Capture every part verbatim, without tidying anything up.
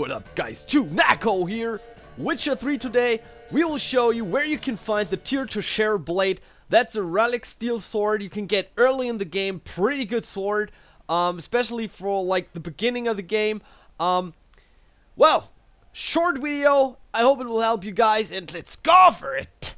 What up guys, Nako here. Witcher three today, we will show you where you can find the Tir Tochair Blade. That's a relic steel sword you can get early in the game. Pretty good sword, um, especially for like the beginning of the game. Um, well, short video, I hope it will help you guys, and let's go for it!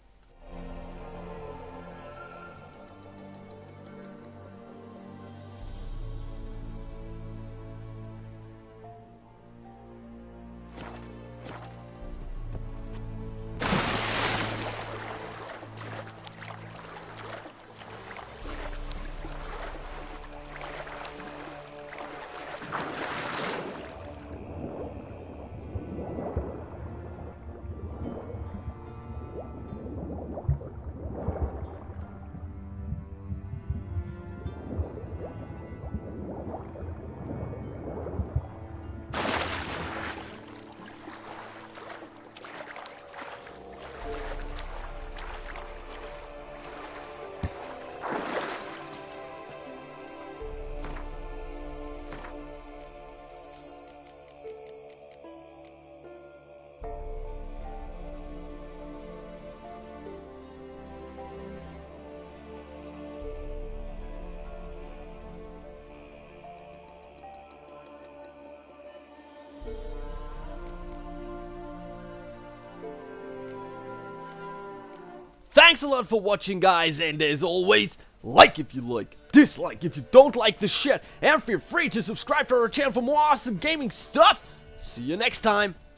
Thanks a lot for watching guys, and as always, like if you like, dislike if you don't like the shit, and feel free to subscribe to our channel for more awesome gaming stuff. See you next time.